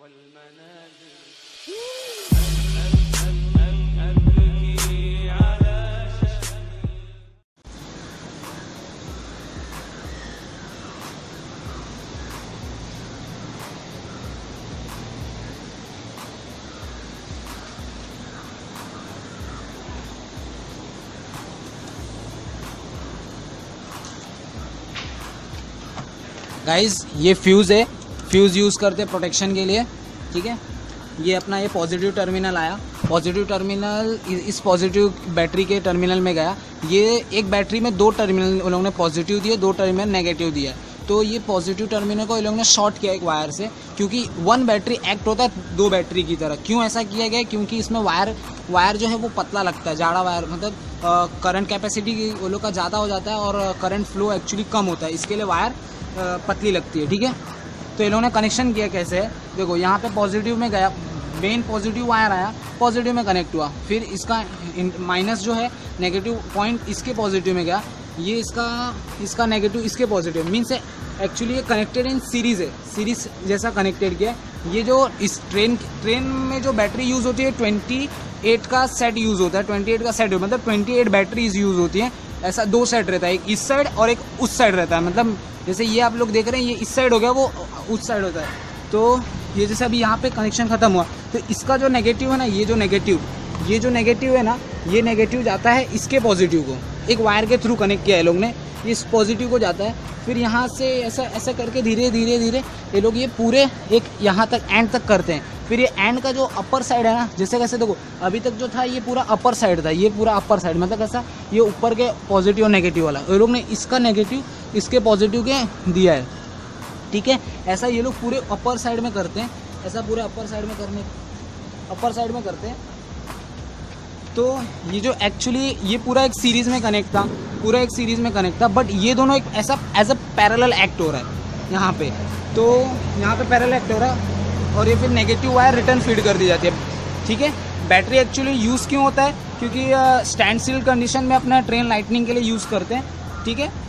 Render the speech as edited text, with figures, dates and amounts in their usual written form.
Guys ये fuse है, fuse use करते हैं प्रोटेक्शन के लिए, ठीक है। ये अपना ये पॉजिटिव टर्मिनल आया, पॉजिटिव टर्मिनल इस पॉजिटिव बैटरी के टर्मिनल में गया। ये एक बैटरी में दो टर्मिनल उन लोगों ने पॉजिटिव दिए, दो टर्मिनल नेगेटिव दिया। तो ये पॉजिटिव टर्मिनल को इन लोगों ने शॉर्ट किया एक वायर से, क्योंकि वन बैटरी एक्ट होता है दो बैटरी की तरह। क्यों ऐसा किया गया? क्योंकि इसमें वायर जो है वो पतला लगता है, जाड़ा वायर, मतलब करंट कैपेसिटी वो लोग का ज़्यादा हो जाता है और करंट फ्लो एक्चुअली कम होता है, इसके लिए वायर पतली लगती है, ठीक है। तो इन लोगों ने कनेक्शन किया कैसे है, देखो यहाँ पे पॉजिटिव में गया, मेन पॉजिटिव वायर आया, पॉजिटिव में कनेक्ट हुआ, फिर इसका माइनस जो है नेगेटिव पॉइंट इसके पॉजिटिव में गया, ये इसका नेगेटिव इसके पॉजिटिव, मीन्स एक्चुअली ये कनेक्टेड इन सीरीज़ है, सीरीज जैसा कनेक्टेड किया। ये जो इस ट्रेन में जो बैटरी यूज़ होती है 28 का सेट यूज़ होता है, 28 का सेट मतलब 28 बैटरीज यूज़ होती हैं। ऐसा दो सेट रहता है, एक इस साइड और एक उस साइड रहता है, मतलब जैसे ये आप लोग देख रहे हैं ये इस साइड हो गया, वो उस साइड होता है। तो ये जैसे अभी यहाँ पे कनेक्शन ख़त्म हुआ, तो इसका जो नेगेटिव है ना, ये जो नेगेटिव है ना, ये नेगेटिव जाता है इसके पॉजिटिव को, एक वायर के थ्रू कनेक्ट किया है लोग ने, इस पॉजिटिव को जाता है। फिर यहाँ से ऐसा करके धीरे धीरे ये लोग ये पूरे एक यहाँ तक एंड तक करते हैं। फिर ये एंड का जो अपर साइड है ना, जैसे कैसे देखो अभी तक जो था ये पूरा अपर साइड था, ये पूरा अपर साइड मतलब कैसा, ये ऊपर के पॉजिटिव और नेगेटिव वाला, ये लोग ने इसका नेगेटिव इसके पॉजिटिव के दिया है, ठीक है। ऐसा ये लोग पूरे अपर साइड में करते हैं, ऐसा पूरे अपर साइड में करते हैं। तो ये जो एक्चुअली ये पूरा एक सीरीज़ में कनेक्ट था, बट ये दोनों एक ऐसा एज अ पैरेलल एक्ट हो रहा है यहाँ पे। तो यहाँ पे पैरेलल एक्ट हो रहा है और ये फिर नेगेटिव वायर रिटर्न फीड कर दी जाती है, ठीक है। बैटरी एक्चुअली यूज़ क्यों होता है? क्योंकि स्टैंड स्टिल कंडीशन में अपना ट्रेन लाइटनिंग के लिए यूज़ करते हैं, ठीक है।